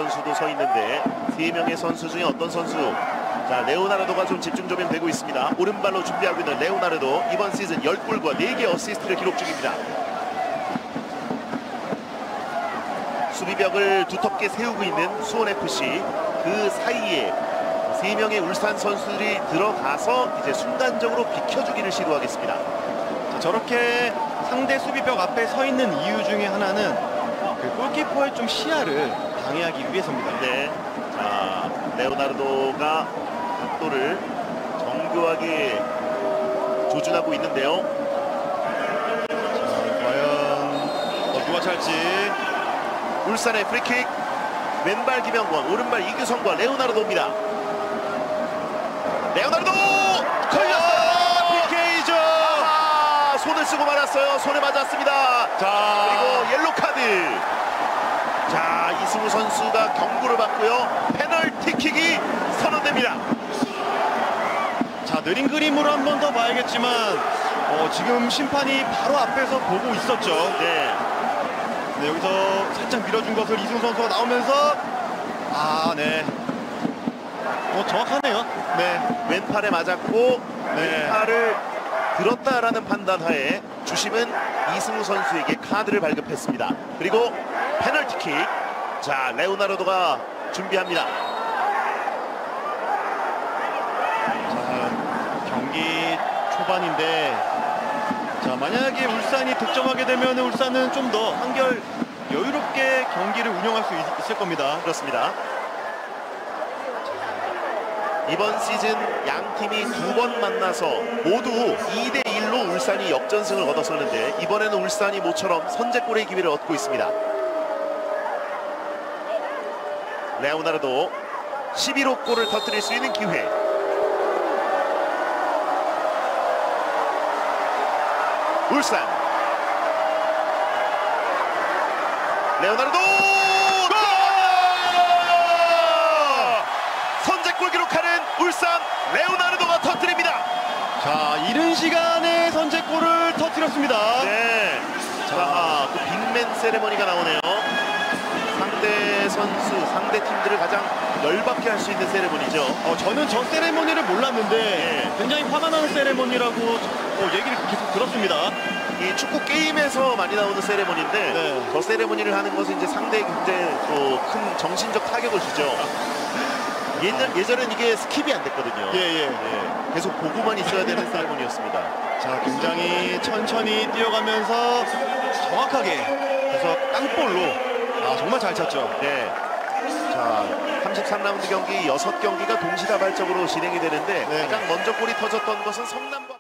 선수도 서 있는데 3명의 선수 중에 어떤 선수? 자, 레오나르도가 좀 집중 좀 되고 있습니다. 오른발로 준비하고 있는 레오나르도, 이번 시즌 10골과 4개 어시스트를 기록 중입니다. 수비벽을 두텁게 세우고 있는 수원FC, 그 사이에 3명의 울산 선수들이 들어가서 이제 순간적으로 비켜주기를 시도하겠습니다. 자, 저렇게 상대 수비벽 앞에 서 있는 이유 중에 하나는 그 골키퍼의 좀 시야를 방해하기 위해서입니다. 네. 자, 레오나르도가 각도를 정교하게 조준하고 있는데요. 자, 과연 누가 찰지. 울산의 프리킥, 왼발 김영권, 오른발 이규성과 레오나르도입니다. 레오나르도 걸렸어요. PK죠. 손을 쓰고 말았어요. 손에 맞았습니다. 자, 그리고 옐로 카드. 자, 이승우 선수가 경고를 받고요. 페널티킥이 선언됩니다. 자, 느린 그림으로 한 번 더 봐야겠지만 지금 심판이 바로 앞에서 보고 있었죠. 네. 네, 여기서 살짝 밀어준 것을 이승우 선수가 나오면서 네. 정확하네요. 네. 왼팔에 맞았고 네. 왼팔을 들었다라는 판단하에 주심은 이승우 선수에게 카드를 발급했습니다. 그리고 페널티킥. 자, 레오나르도가 준비합니다. 자, 경기 초반인데 자, 만약에 울산이 득점하게 되면 울산은 좀 더 한결 여유롭게 경기를 운영할 수 있을 겁니다. 그렇습니다. 이번 시즌 양 팀이 2번 만나서 모두 2대1로 울산이 역전승을 얻었었는데 이번에는 울산이 모처럼 선제골의 기회를 얻고 있습니다. 레오나르도 11호 골을 터뜨릴 수 있는 기회. 울산 레오나르도 골! 선제골 기록하는 울산 레오나르도가 터뜨립니다. 자, 이른 시간에 선제골을 터뜨렸습니다. 네. 자, 또 빅맨 세레머니가 나오네요. 상대 선수, 상대 팀들을 가장 열받게 할 수 있는 세레머니죠. 저는 저 세레머니를 몰랐는데 네. 굉장히 화가 나는 세레머니라고 얘기를 계속 들었습니다. 이 축구 게임에서 많이 나오는 세레머니인데 네. 저 세레머니를 하는 것은 이제 상대에게 굉장히 또 큰 정신적 타격을 주죠. 예전엔 이게 스킵이 안 됐거든요. 예. 계속 보고만 있어야 되는 세레머니였습니다. 자, 굉장히 천천히 뛰어가면서 정확하게 그래서 땅볼로 정말 잘 찼죠. 네. 자, 33라운드 경기 6경기가 동시다발적으로 진행이 되는데 네. 가장 먼저 골이 터졌던 것은 성남과